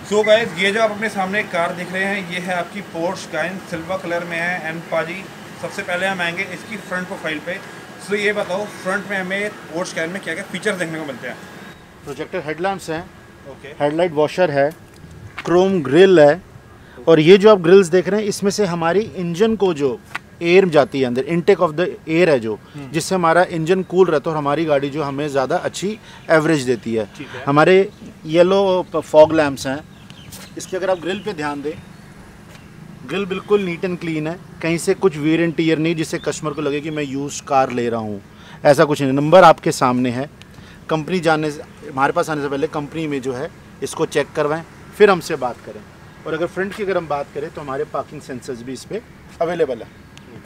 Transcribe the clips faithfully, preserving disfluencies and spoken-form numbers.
So guys, ये जो आप अपने सामने कार देख रहे हैं ये है आपकी पोर्श कायन, सिल्वर कलर में है। एंड पाजी सबसे पहले हम आएंगे इसकी फ्रंट प्रोफाइल पे। सो ये बताओ फ्रंट में हमें पोर्श कायन में क्या क्या फीचर्स देखने को मिलते हैं? प्रोजेक्टर हेडलैम्प्स हैं, ओके, हेडलाइट वॉशर है, क्रोम ग्रिल है, और ये जो आप ग्रिल्स देख रहे हैं इसमें से हमारी इंजन को जो एयर जाती है अंदर, इनटेक ऑफ द एयर है जो, जिससे हमारा इंजन कूल रहता है और हमारी गाड़ी जो हमें ज़्यादा अच्छी एवरेज देती है। है। हमारे येलो फॉग लैम्प्स हैं। इसके अगर आप ग्रिल पे ध्यान दें, ग्रिल बिल्कुल नीट एंड क्लीन है, कहीं से कुछ वेयर एंड टियर नहीं जिससे कस्टमर को लगे कि मैं यूज कार ले रहा हूँ, ऐसा कुछ नहीं। नंबर आपके सामने है। कंपनी जाने से, हमारे पास आने से पहले कंपनी में जो है इसको चेक करवाएं, फिर हमसे बात करें। और अगर फ्रंट की अगर हम बात करें तो हमारे पार्किंग सेंसर्स भी इस पर अवेलेबल है।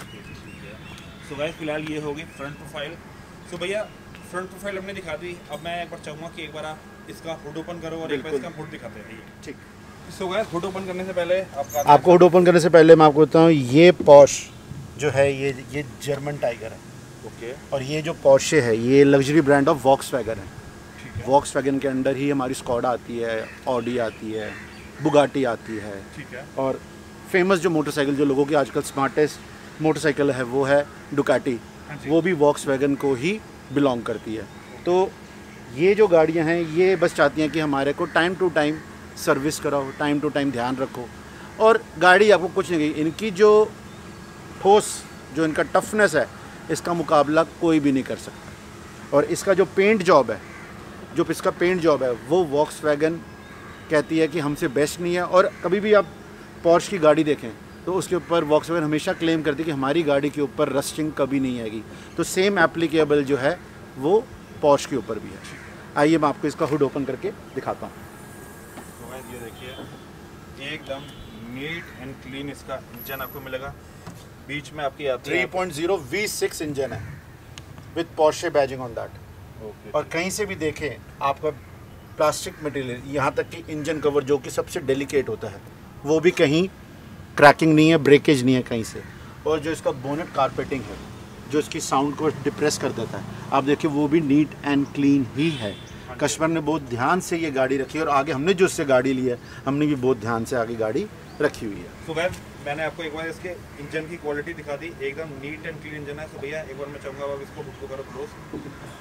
सो गाइस, फिलहाल ये होगी फ्रंट प्रोफाइल। सो भैया फ्रंट प्रोफाइल हमने दिखा दी, अब मैं एक बार चाहूँगा कि एक बार आप इसका हुड ओपन करो और एक बार इसका हुड दिखाते हैं। ठीक। सो गाइस, हुड ओपन करने से पहले आपका आपको हुड ओपन करने से पहले मैं आपको बताऊँ, ये पॉश जो है ये ये जर्मन टाइगर है। ओके। और ये जो पॉर्शे है ये लग्जरी ब्रांड ऑफ वॉक्सवैगन है। वॉक्सवैगन के अंदर ही हमारी स्कॉडा आती है, ऑडी आती है, बुगाटी आती है। ठीक है। और फेमस जो मोटरसाइकिल जो लोगों की आजकल स्मार्टेस्ट मोटरसाइकिल है वो है डुकाटी, वो भी वॉक्सवैगन को ही बिलोंग करती है। तो ये जो गाड़ियां हैं ये बस चाहती हैं कि हमारे को टाइम टू टाइम सर्विस कराओ, टाइम टू टाइम ध्यान रखो, और गाड़ी आपको कुछ नहीं गई। इनकी जो ठोस, जो इनका टफनेस है, इसका मुकाबला कोई भी नहीं कर सकता। और इसका जो पेंट जॉब है, जो इसका पेंट जॉब है वो वॉक्सवैगन कहती है कि हमसे बेस्ट नहीं है। और कभी भी आप पॉर्श की गाड़ी देखें तो उसके ऊपर वॉक्सवैगन हमेशा क्लेम करती है कि हमारी गाड़ी के ऊपर रस्टिंग कभी नहीं आएगी। तो सेम एप्लीकेबल जो है वो पॉर्श के ऊपर भी है। आइए मैं आपको इसका हुड ओपन करके दिखाता हूँ। तो ये देखिए एकदम नीट एंड क्लीन इसका इंजन आपको मिलेगा। बीच में आपकी आती है three point zero V six engine है with Porsche badging on that. और कहीं से भी देखें आपका प्लास्टिक मटेरियल, यहाँ तक कि इंजन कवर जो कि सबसे डेलिकेट होता है वो भी कहीं क्रैकिंग नहीं है, ब्रेकेज नहीं है कहीं से। और जो इसका बोनेट कारपेटिंग है जो इसकी साउंड को डिप्रेस कर देता है, आप देखिए वो भी नीट एंड क्लीन ही है। कस्टमर ने बहुत ध्यान से ये गाड़ी रखी है और आगे हमने जो इससे गाड़ी ली है हमने भी बहुत ध्यान से आगे गाड़ी रखी हुई है। तो गाइस, मैंने आपको एक बार इसके इंजन की क्वालिटी दिखा दी, एकदम नीट एंड क्लीन इंजन है। तो भैया एक बार मैं चाहूँगा आप इसको हुड को करो क्लोज।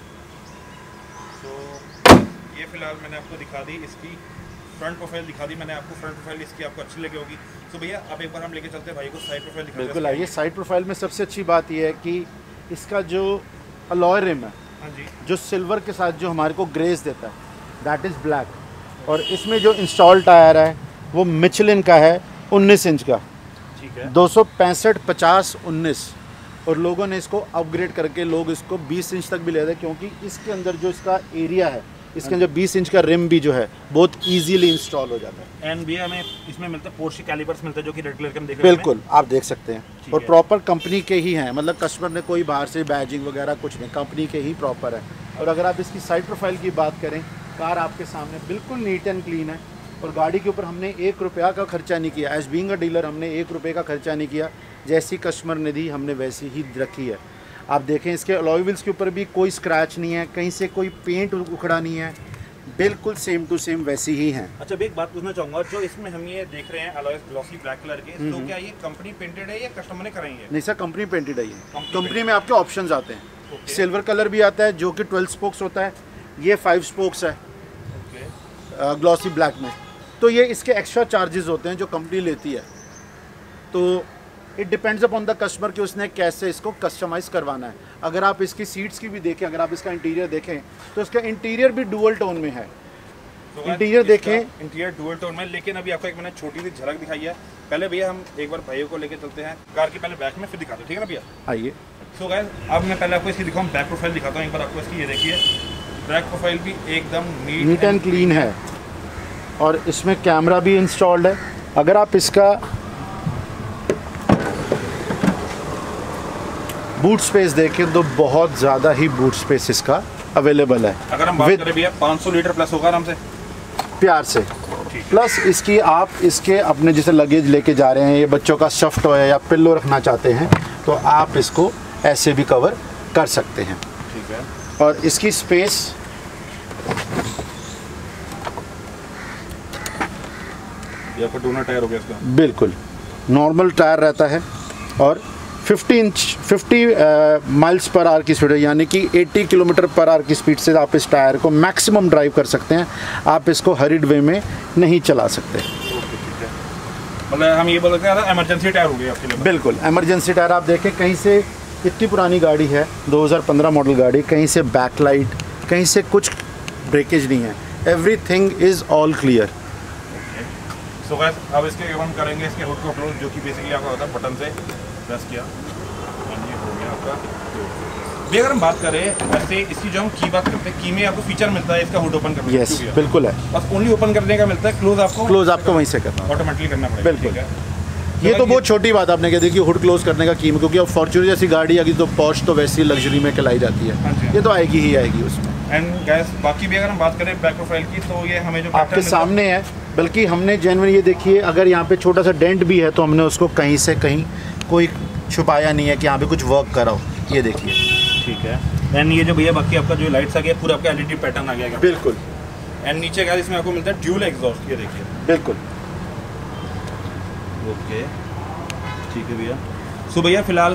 तो ये फिलहाल मैंने आपको दिखा दी, इसकी फ्रंट प्रोफाइल दिखा दी मैंने आपको। फ्रंट प्रोफाइल इसकी आपको अच्छी लगी होगी। तो भैया अब एक बार हम लेके चलते हैं भाई को साइड प्रोफाइल दिखाते हैं। बिल्कुल आइए। साइड प्रोफाइल में सबसे अच्छी बात यह है कि इसका जो अलॉय रिम है, हाँ जी, जो जो सिल्वर के साथ जो हमारे को ग्रेस देता है, दैट इज़ ब्लैक। और इसमें जो इंस्टॉल टायर है वो मिचलिन का है, उन्नीस इंच का। ठीक है। दो सौ पैंसठ पचास उन्नीस। और लोगों ने इसको अपग्रेड करके लोग इसको बीस इंच तक भी ले रहे हैं, क्योंकि इसके अंदर जो इसका एरिया है, इसके अंदर बीस इंच का रिम भी जो है बहुत इजीली इंस्टॉल हो जाता है। एंड भी हमें इसमें मिलता है पोर्श के कैलिपर्स मिलते हैं जो कि रेड कलर के हम देख रहे हैं। बिल्कुल आप देख सकते हैं, और प्रॉपर कंपनी के ही हैं, मतलब कस्टमर ने कोई बाहर से बैजिंग वगैरह कुछ नहीं, कंपनी के ही प्रॉपर है। और अगर आप इसकी साइड प्रोफाइल की बात करें, कार आपके सामने बिल्कुल नीट एंड क्लीन है। और गाड़ी के ऊपर हमने एक रुपया का खर्चा नहीं किया। एज बीइंग अ डीलर हमने एक रुपये का खर्चा नहीं किया, जैसी कस्टमर ने दी हमने वैसी ही रखी है। आप देखें इसके अलॉय व्हील्स के ऊपर भी कोई स्क्रैच नहीं है, कहीं से कोई पेंट उखड़ा नहीं है, बिल्कुल सेम टू सेम वैसी ही हैं। अच्छा, एक बात पूछना चाहूँगा, जो इसमें हम ये देख रहे हैं अलॉय ग्लॉसी ब्लैक कलर के, तो क्या ये कंपनी पेंटेड है या कस्टमर ने कराई है? नहीं सर, कंपनी पेंटेड है ये। कंपनी में आपके ऑप्शंस आते हैं। सिल्वर कलर भी आता है जो कि ट्वेल्व स्पोक्स होता है, ये फाइव स्पोक्स है ग्लॉसी ब्लैक में। तो ये इसके एक्स्ट्रा चार्जेस होते हैं जो कंपनी लेती है। तो it depends upon the customer कि उसने कैसे इसको कस्टमाइज़ करवाना है। अगर आप इसकी सीट्स की भी देखें, अगर आप इसका इंटीरियर देखें तो इसका इंटीरियर भी डुअल टोन में है। तो इंटीरियर देखें, इंटीरियर डुअल टोन में। लेकिन अभी आपको एक मैंने छोटी सी झलक दिखाई है। पहले भैया हम एक बार भाइयों को लेके चलते हैं कार की, पहले बैक में फिर दिखाते हैं, ठीक है ना भैया? आइए। सो गाइस, अब मैं पहले आपको इसकी दिखाऊँ, बैक प्रोफाइल दिखाता हूँ एक बार आपको इसकी। ये देखिए बैक प्रोफाइल भी एकदम नीट एंड क्लीन है, और इसमें कैमरा भी इंस्टॉल्ड है। अगर आप इसका बूट स्पेस देखें तो बहुत ज़्यादा ही बूट स्पेस इसका अवेलेबल है। अगर हम बात करें भैया पाँच सौ लीटर प्लस होगा आराम से, प्यार से। प्लस इसकी आप इसके अपने जैसे लगेज लेके जा रहे हैं, ये बच्चों का सॉफ्ट टॉय या पिल्लो रखना चाहते हैं तो आप इसको ऐसे भी कवर कर सकते हैं। ठीक है। और इसकी स्पेस ये आपका डोनर टायर हो गया इसका। बिल्कुल नॉर्मल टायर रहता है और fifty inch fifty miles per hour की स्पीड है, यानी कि अस्सी किलोमीटर पर आवर की स्पीड से आप इस टायर को मैक्सिमम ड्राइव कर सकते हैं। आप इसको हरिड वे में नहीं चला सकते। मतलब हम ये बोल सकते हैं इमरजेंसी टायर हो गया आपके लिए। बिल्कुल इमरजेंसी टायर। आप देखें कहीं से इतनी पुरानी गाड़ी है, दो हज़ार पंद्रह मॉडल गाड़ी, कहीं से बैकलाइट, कहीं से कुछ ब्रेकेज नहीं है, everything is all clear. So guys अब इसके हम करेंगे इसके हुड को क्लोज, जो कि बेसिकली आपका होता है बटन से प्रेस किया और ये हो गया आपका। भी अगर हम बात करें वैसे इसकी जो हम की बात करते हैं, की में आपको फीचर मिलता है इसका हुड ओपन करने का। यस बिल्कुल है, बस ओनली ओपन करने का मिलता है, क्लोज आपको क्लोज आपको वहीं से करना ऑटोमेटिकली करना पड़ेगा। बिल्कुल ये तो बहुत छोटी बात आपने कह दी कि हुड क्लोज करने का कीम, क्योंकि अब फॉर्च्यूनर जैसी गाड़ी आएगी तो पॉर्श तो वैसी लग्जरी में कहलाई जाती है, ये तो आएगी ही आएगी उसमें। एंड गैस बाकी भी अगर हम बात करें बैक प्रोफाइल की तो ये हमें जो आपके सामने है, बल्कि हमने जेन्युइन ये देखिए अगर यहाँ पे छोटा सा डेंट भी है तो हमने उसको कहीं से कहीं कोई छुपाया नहीं है कि यहाँ पे कुछ वर्क करा हो, ये देखिए। ठीक है। एंड ये जो भैया बाकी आपका जो लाइट्स आ गया पूरा आपका एलईडी पैटर्न आ गया। बिल्कुल। एंड नीचे गैस इसमें आपको मिलता है ड्यूल एग्जॉस्ट, ये देखिए। बिल्कुल ओके ठीक है भैया। सो भैया फिलहाल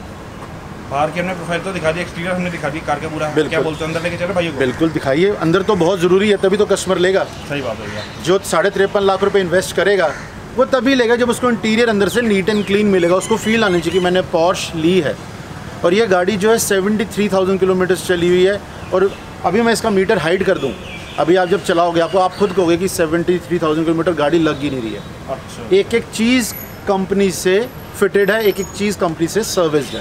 बाहर की हमने प्रोफाइल तो दिखा दी, एक्सटीरियर हमने दिखा दी कार का पूरा। क्या बोलते हैं अंदर लेके चलो भाई? बिल्कुल दिखाइए, अंदर तो बहुत ज़रूरी है, तभी तो कस्टमर लेगा। सही बात है भैया। जो साढ़े तिरपन लाख रुपए इन्वेस्ट करेगा वो तभी लेगा जब उसको इंटीरियर अंदर से नीट एंड क्लीन मिलेगा, उसको फील आनी चाहिए कि मैंने पॉर्श ली है। और ये गाड़ी जो है सेवेंटी थ्री थाउजेंड किलोमीटर चली हुई है, और अभी मैं इसका मीटर हाइड कर दूँ, अभी आप जब चलाओगे आपको आप खुद कहोगे कि सेवेंटी थ्री थाउजेंड किलोमीटर गाड़ी लग ही नहीं रही है। अच्छा। एक एक चीज़ कंपनी से फिटेड है, एक एक चीज़ कंपनी से सर्विस्ड है।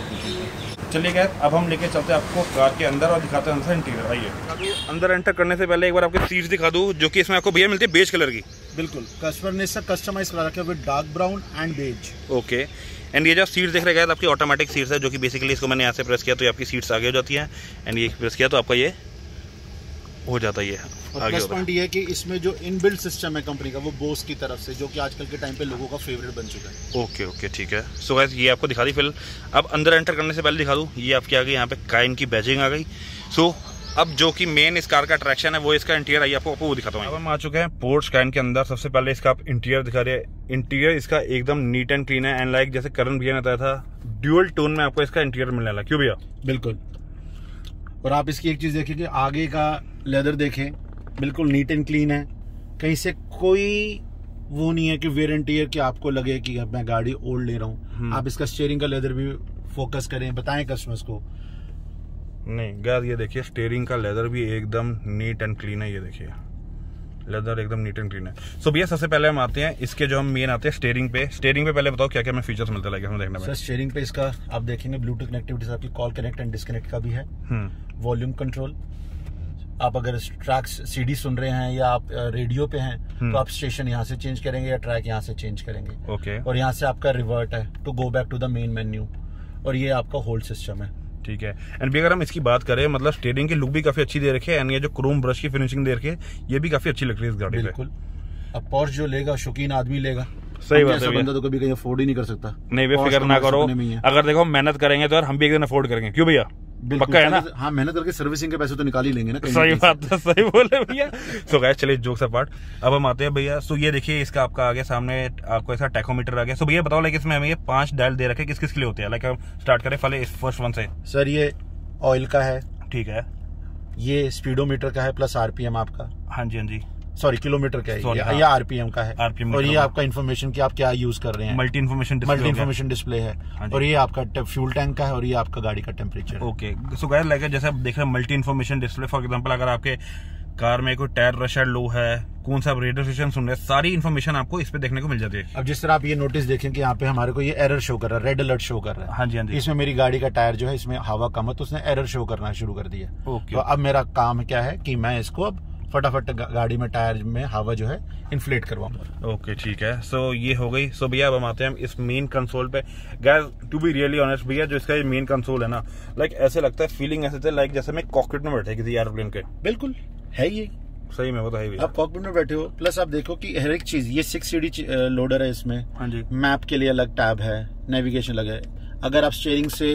चलिए गए अब हम लेके चलते हैं आपको कार के अंदर और दिखाते हैं अंदर इंटीरियर। आइए अंदर एंटर करने से पहले एक बार आपको सीट्स दिखा दूँ, जो कि इसमें आपको भैया मिलती है बेज कलर की। बिल्कुल कस्टमर ने इसका कस्टमाइज करा रखा है with dark brown and beige. Okay. And ये जो सीट्स देख रहे हैं आपकी ऑटोमेटिक सीट्स है, जो कि बेसिकली इसको मैंने यहाँ से प्रेस किया तो ये आपकी सीट्स आगे हो जाती हैं, एंड ये प्रेस किया तो आपका ये हो जाता है। और प्लस पॉइंट ये है कि इसमें जो इनबिल्ट सिस्टम है कंपनी का वो बोस की तरफ से, जो कि आजकल के टाइम पे लोगों का फेवरेट बन चुका है। ओके ओके ठीक है। सो गाइस ये आपको दिखा दी फिल। अब अंदर एंटर करने से पहले दिखा दूँ, ये आपके आगे यहाँ पे काइन की बैजिंग आ गई। सो अब जो कि मेन इस कार का अट्रैक्शन है वो इसका इंटीरियर, आइए आपको वो दिखाता हूँ। अब हम आ चुके हैं पोर्श काइन के अंदर। सबसे पहले इसका आप इंटीरियर दिखा रहे हैं। इंटीरियर इसका एकदम नीट एंड क्लीन है, एंड लाइक जैसे करण भैया ने बताया था ड्यूअल टोन में आपको इसका इंटीरियर मिलने वाला। क्यों भैया? बिल्कुल। और आप इसकी एक चीज़ देखिए कि आगे का लेदर देखें, बिल्कुल नीट एंड क्लीन है, कहीं से कोई वो नहीं है कि वेयर एंड टियर कि आपको लगे कि मैं गाड़ी ओल्ड ले रहा हूँ। आप इसका स्टीयरिंग का लेदर भी फोकस करें, बताएं कस्टमर्स को। नहीं गैस ये देखिए स्टीयरिंग का लेदर भी एकदम नीट एंड क्लीन है, ये देखिए लेदर एकदम नीट एंड क्लीन है। सो भैया सबसे पहले हम आते हैं इसके जो हम मेन आते हैं स्टीयरिंग पे। स्टीयरिंग पे पहले बताओ क्या क्या हमें फीचर्स मिलते हैं हमें देखने में। सर स्टीयरिंग पे इसका आप देखेंगे ब्लूटूथ कनेक्टिविटी से आपकी कॉल कनेक्ट एंड डिस्कनेक्ट का भी है, वॉल्यूम कंट्रोल। आप अगर ट्रैक्स सीडी सुन रहे हैं या आप रेडियो पे हैं तो आप स्टेशन यहाँ से चेंज करेंगे या ट्रैक यहाँ से चेंज करेंगे। ओके। और यहाँ से आपका रिवर्ट है to go back to the main menu, और ये आपका होल्ड सिस्टम है। ठीक है। एंड भी अगर हम इसकी बात करें मतलब स्टीयरिंग की लुक भी काफी अच्छी दे रखी है, एंड ये जो क्रोम ब्रश की फिनिशिंग दे रखी है ये भी काफी अच्छी लग रही है इस गाड़ी पे। बिल्कुल। अब पॉर्श जो लेगा शौकीन आदमी लेगा। सही बात है। बंदा तो कभी कहीं अफोर्ड ही नहीं कर सकता। नहीं वे फिक्र ना करो, अगर देखो मेहनत करेंगे तो यार हम भी एक दिन अफोर्ड करेंगे। क्यों भैया? पक्का है ना? हाँ मेहनत करके सर्विसिंग के पैसे तो निकाल ही लेंगे ना। सही बात है, सही बोले भैया। सो गाइस चलिए जोक्स अपार्ट, अब हम आते हैं भैया। सो ये देखिए इसका आपका आगे सामने आपको ऐसा टैकोमीटर आ गया। सो भैया बताओ लाइक इसमें हमें ये पांच डायल दे रखे, किस किस के लिए होते हैं? लाइक हम स्टार्ट करें पहले इस फर्स्ट वन से। सर ये ऑयल का है। ठीक है। ये स्पीडोमीटर का है प्लस आरपीएम आपका। हाँ जी हाँ जी। सॉरी किलोमीटर का है या, हाँ। या आरपीएम का है। आरपीएम और ये आपका इन्फॉर्मेशन कि आप क्या यूज कर रहे हैं। Multi information multi information display है। और ये आपका फ्यूल टैंक का है, और ये आपका गाड़ी का temperature. Okay. So guys like जैसे आप देख रहे हैं multi information display, for example अगर आपके कार में कोई टायर प्रेशर लो है, कौन सा रेडियो स्टेशन सुन रहे हैं, सारी इन्फॉर्मेशन आपको इस पे देखने को मिल जाती है। अब जिस तरह आप ये नोटिस देखें कि यहाँ पे हमारे को ये एरर शो कर रहा है, रेड अलर्ट शो कर रहा है। हाँ जी हाँ जी। इसमें मेरी गाड़ी का टायर जो है इसमें हवा कम है तो उसने एरर शो करना शुरू कर दिया। ओके। तो अब मेरा काम क्या है कि मैं इसको अब फटाफट गाड़ी में टायर में हवा जो है इन्फ्लेट करवाऊंगा। ओके ठीक है। सो so, ये हो गई। सो so, भैया अब हम आते हैं इस मेन कंसोल पे। Guys to be really honest भैया जो इसका ये मेन कंसोल है ना, लाइक ऐसे लगता है फीलिंग ऐसे थे लाइक जैसे मैं कॉकपिट में बैठे किसी एयरप्लेन के। बिल्कुल है ये सही में, वो तो है भैया। आप कॉकपिट में बैठे हो, प्लस आप देखो कि हर एक चीज ये सिक्स सीडी लोडर है इसमें। हाँ जी। मैप के लिए अलग टैब है, नेविगेशन अलग है। अगर आप स्टीयरिंग से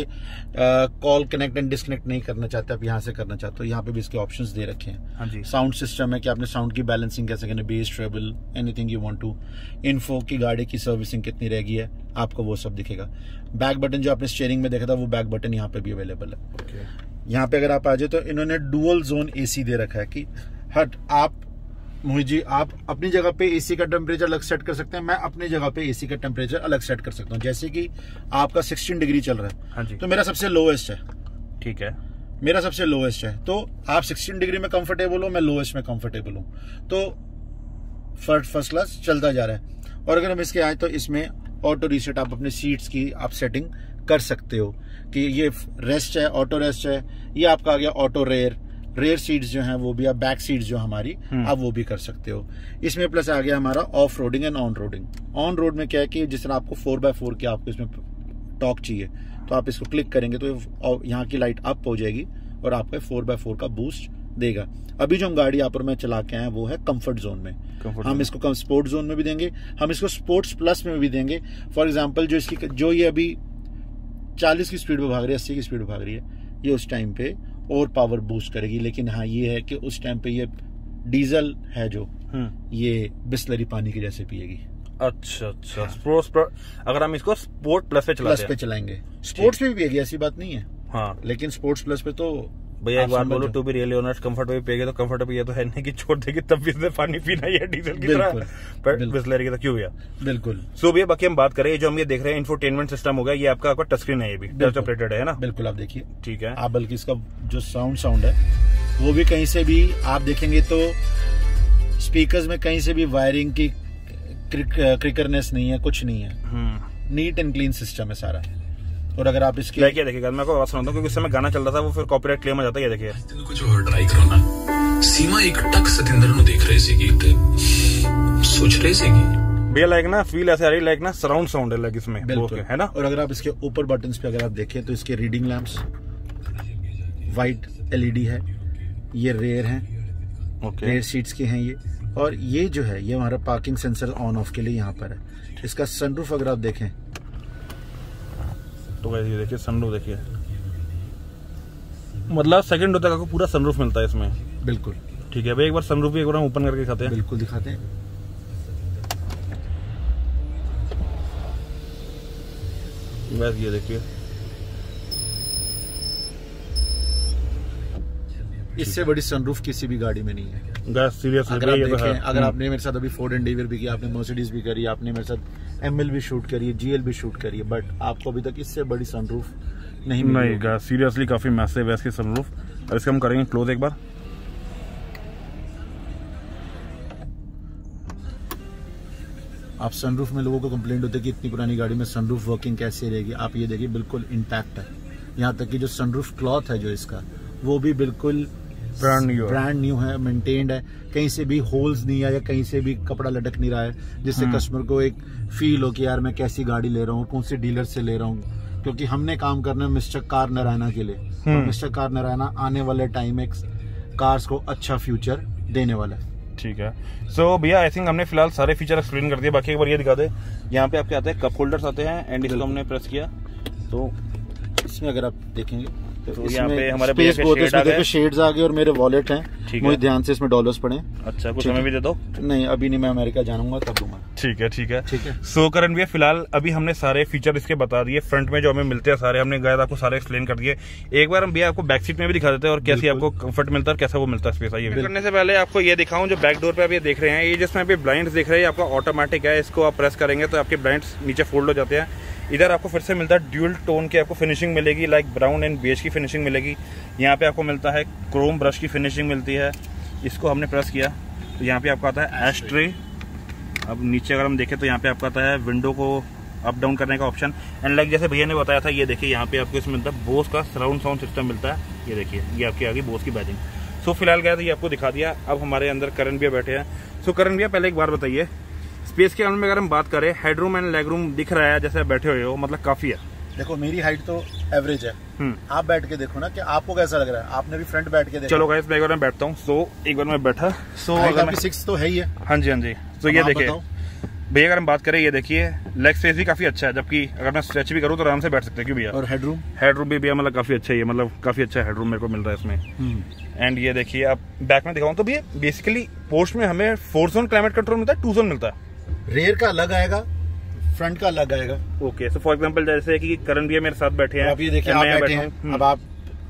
कॉल कनेक्ट एंड डिस्कनेक्ट नहीं करना चाहते, आप यहाँ से करना चाहते हो, यहाँ पे भी इसके ऑप्शंस दे रखे हैं। हाँ जी। साउंड सिस्टम है कि आपने साउंड की बैलेंसिंग कैसे करनी, bass treble anything you want to. Info की गाड़ी की सर्विसिंग कितनी रह गई है आपको वो सब दिखेगा। बैक बटन जो आपने स्टीयरिंग में देखा था वो बैक बटन यहाँ पे भी अवेलेबल है। okay. यहाँ पे अगर आप आ जाए तो इन्होंने डुअल जोन एसी दे रखा है कि हट आप मोहित जी आप अपनी जगह पे एसी का टेम्परेचर अलग सेट कर सकते हैं, मैं अपनी जगह पे एसी का टेम्परेचर अलग सेट कर सकता हूँ। जैसे कि आपका सोलह डिग्री चल रहा है, हाँ जी, तो मेरा सबसे लोएस्ट है, ठीक है, मेरा सबसे लोएस्ट है, तो आप सोलह डिग्री में कंफर्टेबल हो, मैं लोएस्ट में कंफर्टेबल हूँ, तो फर्स्ट फर्स्ट क्लास चलता जा रहा है। और अगर हम इसके आए तो इसमें ऑटो रीसेट, आप अपने सीट्स की आप सेटिंग कर सकते हो कि ये रेस्ट है, ऑटो रेस्ट है, ये आपका आ गया ऑटो रेयर, रेयर सीट्स जो हैं वो भी, आप बैक सीट्स जो हमारी आप वो भी कर सकते हो। इसमें प्लस आ गया हमारा off roading and on roading. On road में क्या है कि जिस तरह आपको फोर बाय फोर की आपको इसमें टॉक चाहिए तो आप इसको क्लिक करेंगे तो यहाँ की लाइट अप हो जाएगी और आपको फोर बाय फोर का बूस्ट देगा। अभी जो हम गाड़ी यहाँ पर मैं चला के आए वो है कंफर्ट जोन में, हम इसको स्पोर्ट जोन में भी देंगे, हम इसको स्पोर्ट्स प्लस में भी देंगे। फॉर एग्जाम्पल जो इसकी जो ये अभी चालीस की स्पीड पे भाग रही है, अस्सी की स्पीड पे भाग रही है, ये उस टाइम पे और पावर बूस्ट करेगी। लेकिन हाँ ये है कि उस टाइम पे ये डीजल है जो ये बिस्लरी पानी के जैसे पिएगी। अच्छा अच्छा, हाँ। स्पोर्ट्स अगर हम इसको स्पोर्ट प्लस पे चलाते प्लस पे चलाएंगे, स्पोर्ट्स में भी पिएगी ऐसी बात नहीं है, हाँ, लेकिन स्पोर्ट्स प्लस पे तो भैया एक बात बोलो, to be really honest, comfort पे पिएगे तो कंफर्ट पे ये तो है नहीं कि छोड़ देगी तब भी इसमें पानी पीना ही है डीजल की तरह, पर बिस्लरी की तरह क्यों भैया। बिल्कुल। सो भैया बाकी हम बात करें जो हम ये देख रहे हैं इंफोटेनमेंट सिस्टम हो गया, ये आपका आपका टच स्क्रीन है, ये भी टच ऑपरेटेड है ना। बिल्कुल, आप देखिए, ठीक है, आप बल्कि इसका जो साउंड साउंड है वो भी कहीं से भी आप देखेंगे तो स्पीकर्स में कहीं से भी वायरिंग की क्रिकरनेस नहीं है, कुछ नहीं है, नीट एंड क्लीन सिस्टम है सारा। और अगर आप इसके देखिए देखिए मैं आपको बात सुनाता हूँ क्योंकि उस समय गाना चल रहा था वो फिर कॉपीराइट क्लेम आ जाता है। ये देखिए कुछ और ट्राई करो ना, सीमा एक टक सतिंदर नु देख रहे सी कि सोच रहे सी कि भैया लाइक ना फील ऐसे आ रही लाइक ना सराउंड साउंड है लाइक इसमें, बिल्कुल है ना। और अगर आप इसके ऊपर बटन्स पे अगर आप देखें तो इसके रीडिंग लैंप्स वाइट एलईडी है, ये रेयर है, ओके, रेयर सीट्स के हैं ये। और ये जो है ये हमारा पार्किंग सेंसर ऑन ऑफ के लिए यहाँ पर है। इसका सनरूफ अगर आप देखें तो ये देखिए सनरूफ देखिए, मतलब सेकंड रो तक आपको पूरा सनरूफ मिलता है इसमें। बिल्कुल ठीक है भाई, एक बार सनरूफ भी एक बार हम ओपन करके दिखाते हैं। बिल्कुल दिखाते हैं। बस ये देखिए, इससे बड़ी सनरूफ किसी भी गाड़ी में नहीं है। सीरियस अगर आप देखें, अगर आपने मेरे साथ अभी फोर्ड एंडेवर भी किया, आपने मर्सिडीज भी करी, आपने मेरे साथ एमएल भी शूट करी है, जीएल भी शूट करी है, बट आपको अभी तक इससे बड़ी सनरूफ नहीं मिली। नहीं, सीरियसली काफी मैसिव है इसकी सनरूफ। और इसका हम करेंगे क्लोज एक बार। आप सनरूफ में लोगों को कंप्लेंट होती है कि इतनी पुरानी गाड़ी में सनरूफ वर्किंग कैसे रहेगी। आप ये देखिए बिल्कुल इंटैक्ट है, यहाँ तक कि जो सनरूफ क्लॉथ है जो इसका वो भी बिल्कुल ब्रांड न्यू ब्रांड न्यू है, मेंटेन्ड है, कहीं से भी होल्स नहीं है या कहीं से भी कपड़ा लटक नहीं रहा है, जिससे कस्टमर को एक फील हो कि यार मैं कैसी गाड़ी ले रहा हूँ, कौन से डीलर से ले रहा हूँ। क्योंकि हमने काम करना है मिस्टर कार नारायणा के लिए, और मिस्टर कार नारायणा आने वाले टाइम में कार्स को अच्छा फ्यूचर देने वाला है। ठीक है, सो भैया आई थिंक हमने फिलहाल सारे फीचर एक्सप्लेन कर दिए। बाकी एक बार ये दिखा दे, यहाँ पे आपके आते हैं कप होल्डर्स आते हैं, एंड इसको हमने प्रेस किया तो इसमें अगर आप देखेंगे तो, तो यहाँ पे हमारे स्पेस बहुत है, इसमें देखो शेड्स आ गए और मेरे वॉलेट हैं, मुझे ध्यान से इसमें डॉलर्स पड़े। अच्छा, कुछ हमें भी दे दो। नहीं अभी नहीं, मैं अमेरिका जाऊंगा तब दूंगा। ठीक है ठीक है ठीक है। सो करण भैया फिलहाल अभी हमने सारे फीचर इसके बता दिए, फ्रंट में जो हमें मिलते हैं सारे हमने गायद आपको सारे एक्सप्लेन कर दिए। एक बार हम भैया आपको बैक सीट में भी दिखा देते हैं और कैसे आपको कंफर्ट मिलता है, कैसा वो मिलता है स्पेस। आइए करने से पहले आपको ये दिखाऊं, जो बैक डोर पे आप ये देख रहे हैं, ये जिसमें अभी ब्लाइंड देख रहे हैं आपका ऑटोमेटिक है, इसको आप प्रेस करेंगे तो आपके ब्लाइंड्स नीचे फोल्ड हो जाते हैं। इधर आपको फिर से मिलता है ड्यूल टोन की आपको फिनिशिंग मिलेगी, लाइक ब्राउन एंड बेज की फिनिशिंग मिलेगी। यहाँ पे आपको मिलता है क्रोम ब्रश की फिनिशिंग मिलती है। इसको हमने प्रेस किया तो यहाँ पे आपको आता है एश ट्रे। अब नीचे अगर हम देखें तो यहाँ पे आपको आता है विंडो को अप डाउन करने का ऑप्शन। एंड लाइक जैसे भैया ने बताया था, ये देखिए यहाँ पे आपको इसमें मिलता है बोस का सराउंड साउंड सिस्टम मिलता है। ये देखिए ये आपकी आ गई बोस की बैजिंग। सो फिलहाल गया था ये आपको दिखा दिया। अब हमारे अंदर करण भैया बैठे हैं। सो करण भैया पहले एक बार बताइए, स्पेस के अंदर में अगर हम बात करें, हेडरूम एंड लेग रूम दिख रहा है जैसे आप बैठे हुए हो, मतलब काफी है। देखो मेरी हाइट तो एवरेज है, आप बैठ के देखो ना कि आपको कैसा लग रहा है, आपने भी फ्रंट बैठ के देखो। चलो गाइस मैं एक बार मैं बैठता हूँ। सो एक बार मैं बैठा, सो अगर मैं सिक्स तो है ही है। हाँ जी हाँ जी। तो ये देखिए भैया अगर हम बात करें, ये देखिए लेग स्पेस भी काफी अच्छा है, जबकि अगर मैं स्ट्रेच भी करूँ तो आराम से बैठ सकते हैं। क्यों भैया? और हेडरूम हेडरूम भी भैया मतलब काफी अच्छा है, मतलब काफी अच्छा हेडरूम मेरे को मिल रहा है इसमें। एंड ये देखिए आप बैक में दिखाऊं तो भैया बेसिकली पोर्श में हमें फोर जोन क्लाइमेट कंट्रोल मिलता है, टू जोन मिलता है। रेयर का अलग आएगा, फ्रंट का अलग आएगा। ओके, सो फॉर एग्जांपल जैसे कि करण भैया मेरे साथ बैठे हैं, आप ये देखिए आप बैठे हैं, अब आप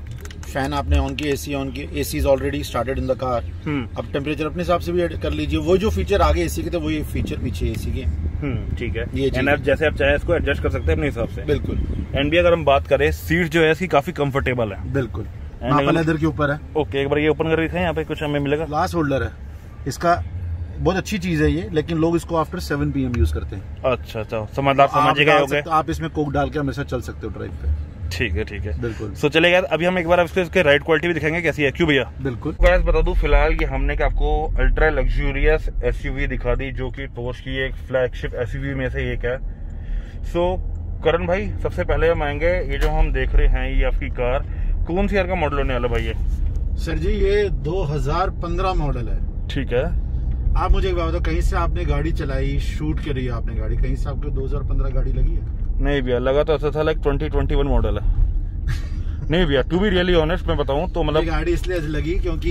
फैन आपने ऑन की, एसी ऑन की, AC is already started in the car. अब टेम्परेचर अपने हिसाब से भी ऐड कर लीजिए, वो जो फीचर आगे एसी के थे वही फीचर पीछे एसी के। ठीक है, ये एंड आप जैसे आप चाहे इसको एडजस्ट कर सकते हैं अपने हिसाब से। बिल्कुल। एंड भी अगर हम बात करें, सीट जो है इसकी काफी कंफर्टेबल है। बिल्कुल, लेदर के ऊपर है। ओके, एक बार ये ओपन कर रही थे, यहाँ पे कुछ हमें मिलेगा। ग्लास होल्डर है इसका, बहुत अच्छी चीज है ये, लेकिन लोग इसको after seven P M use करते हैं। अच्छा अच्छा, समझदार समझिएगा। तो आप इसमें कोक डाल के हमेशा चल सकते हो ड्राइव पे। ठीक है ठीक है, बिल्कुल। सो चलेगा। अभी हम एक बार इसके, इसके राइड क्वालिटी भी दिखाएंगे कैसी है। क्यों भैया? बिल्कुल। गाइस बता दूं, फिलहाल ये हमने आपको अल्ट्रा लग्जूरियस एसयूवी दिखा दी, जो कि पोर्श की एक फ्लैगशिप एसयूवी में से एक है। सो करण भाई, सबसे पहले हम आएंगे, ये जो हम देख रहे हैं ये आपकी कार कौन सी ईयर का मॉडल होने वाला भाई? ये सर जी ये दो हज़ार पंद्रह मॉडल है। ठीक है। आप मुझे एक बात बताओ, कहीं से आपने गाड़ी चलाई, शूट करी है आपने गाड़ी, कहीं से आपको दो हज़ार पंद्रह गाड़ी लगी है? नहीं भैया, लगा तो ऐसा था like twenty twenty one model है। नहीं भैया, टू बी रियली ऑनेस्ट मैं बताऊं तो मतलब गाड़ी इसलिए लगी क्योंकि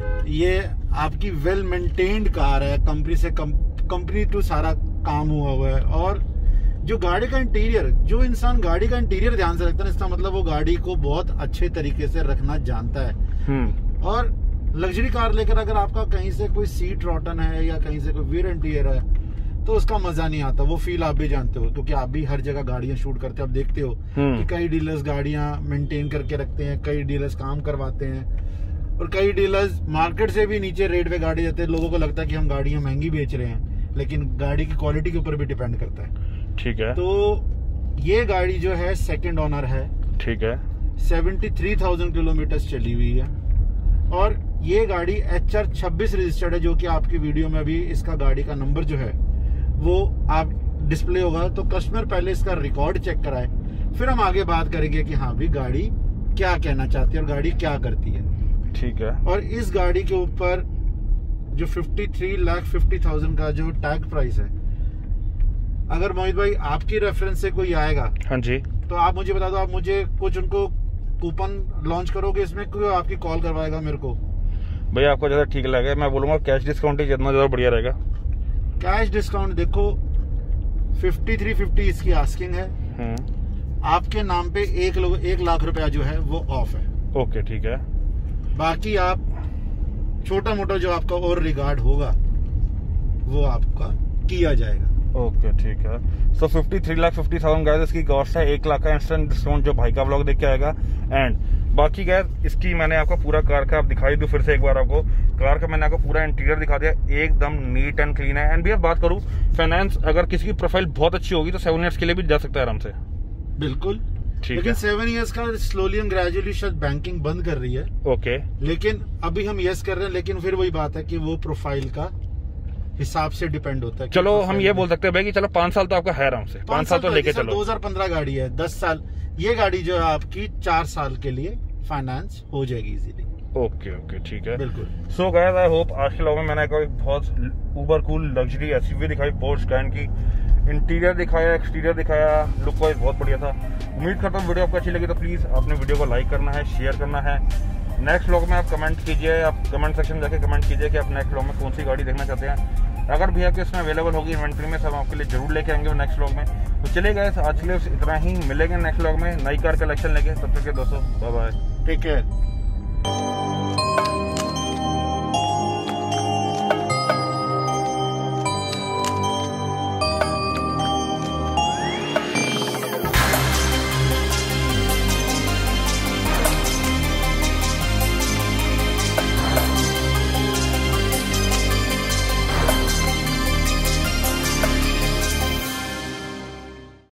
ये आपकी वेल मेंटेन्ड कार है, कंपनी से कंपनी टू सारा काम हुआ हुआ है। और जो गाड़ी का इंटीरियर, जो इंसान गाड़ी का इंटीरियर ध्यान से रखता है, इसका मतलब वो गाड़ी को बहुत अच्छे तरीके से रखना जानता है। और लग्जरी कार लेकर अगर आपका कहीं से कोई सीट रॉटन है या कहीं से कोई वियर एंड टियर है तो उसका मजा नहीं आता। वो फील आप भी जानते हो, क्योंकि आप भी हर जगह गाड़ियां शूट करते हो। आप देखते हो कि कई डीलर्स गाड़ियां मेंटेन करके रखते हैं, कई डीलर्स काम करवाते हैं, और कई डीलर्स मार्केट से भी नीचे रेट पे गाड़ी देते हैं। लोगों को लगता है कि हम गाड़ियां महंगी बेच रहे हैं, लेकिन गाड़ी की क्वालिटी के ऊपर भी डिपेंड करता है। ठीक है। तो ये गाड़ी जो है सेकेंड ओनर है। ठीक है। सेवेंटी थ्री थाउजेंड किलोमीटर चली हुई है, और ये गाड़ी एच आर छब्बीस रजिस्टर्ड है, जो कि आपकी वीडियो में अभी इसका गाड़ी का नंबर जो है वो आप डिस्प्ले होगा। तो कस्टमर पहले इसका रिकॉर्ड चेक कराए, फिर हम आगे बात करेंगे कि हाँ भी गाड़ी क्या कहना चाहती है और गाड़ी क्या करती है। ठीक है। और इस गाड़ी के ऊपर जो fifty three lakh fifty thousand का जो टैग प्राइस है, अगर मोहित भाई आपकी रेफरेंस से कोई आएगा, हाँ जी, तो आप मुझे बता दो, आप मुझे कुछ उनको कूपन लॉन्च करोगे इसमें, क्यों आपकी कॉल करवाएगा मेरे को? भैया आपको ज्यादा ठीक लगे, मैं बोलूंगा कैश डिस्काउंट ही जितना ज्यादा बढ़िया रहेगा। कैश डिस्काउंट देखो फिफ्टी थ्री फिफ्टी इसकी आस्किंग है, आपके नाम पे एक लोग एक लाख रुपया जो है वो ऑफ है। ओके ठीक है। बाकी आप छोटा मोटा जो आपका और रिगार्ड होगा वो आपका किया जाएगा। ओके ठीक है। So fifty three lakh fifty thousand guys इसकी कॉस्ट है, एक लाख का इंस्टेंट डिस्काउंट जो भाई का व्लॉग देख के आएगा। एंड बाकी गाइस इसकी मैंने आपको पूरा कार का आप दिखाई दूं फिर से एक बार आपको, कार का मैंने आपको पूरा इंटीरियर दिखा दिया, एकदम नीट एंड क्लीन है। एंड भी अब बात करूं फाइनेंस, अगर किसी की प्रोफाइल बहुत अच्छी होगी तो सेवन ईयर्स के लिए भी जा सकता है आराम से। बिल्कुल, लेकिन सेवन ईयर्स का स्लोली एंड ग्रेजुअली शायद बैंकिंग बंद कर रही है। ओके, लेकिन अभी हम यस कर रहे हैं, लेकिन फिर वही बात है कि वो प्रोफाइल का हिसाब से डिपेंड होता है। चलो हम ये बोल सकते हैं भाई कि चलो पांच साल तो आपका है आराम से, पांच साल तो लेके चलो। दो हज़ार पंद्रह गाड़ी है, दस साल ये गाड़ी जो है आपकी चार साल के लिए फाइनेंस हो जाएगी इजीली। ओके ओके ठीक है, बिल्कुल। सो गाइस आई होप आज के व्लॉग में मैंने आपको एक बहुत उबर कूल लग्जरी एसयूवी दिखाई, पोर्श कायन की, इंटीरियर दिखाया, एक्सटीरियर दिखाया, लुक वाइज बहुत बढ़िया था। उम्मीद करता हूँ वीडियो आपको अच्छी लगी तो प्लीज अपने वीडियो को लाइक करना है, शेयर करना है। नेक्स्ट व्लॉग में आप कमेंट कीजिए, आप कमेंट सेक्शन में जाके कमेंट कीजिए कि आप नेक्स्ट व्लॉग में कौन सी गाड़ी देखना चाहते हैं। अगर भी आपके इसमें अवेलेबल होगी इन्वेंट्री में, सब आपके लिए जरूर लेके आएंगे नेक्स्ट व्लॉग में। तो चलिए गाइस आज के लिए इतना ही, मिलेंगे नेक्स्ट व्लॉग में नई कार कलेक्शन लेके। तब तक के दोस्तों बाय बाय, टेक केयर।